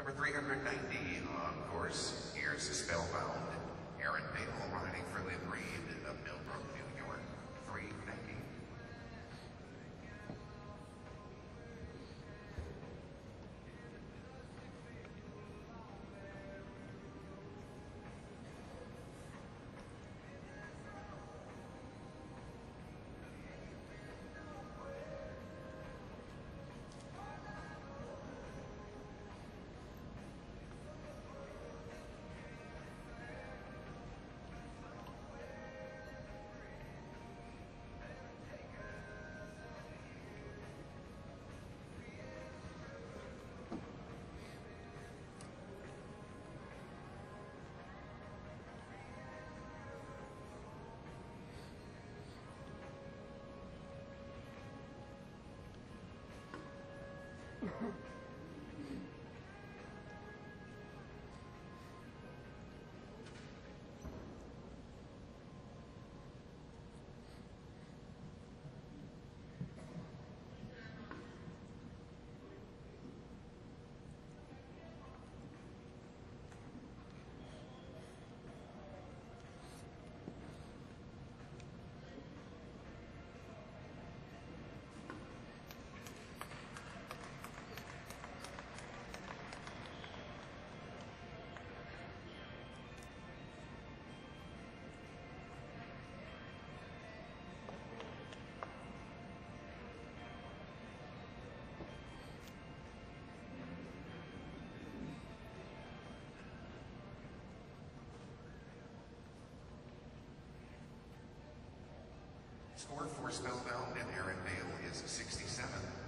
Number 390, of course, here's Spellbound. AARON VALE riding for Lynn Reed of Millbrook, New York, 390. Score for Spellbound and AARON VALE is 67.